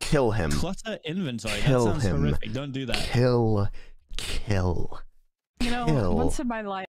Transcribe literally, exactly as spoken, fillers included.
Kill him. Clutter inventory. Kill that sounds him. horrific. Don't do that. Kill. Kill. You know, Kill. once in my life.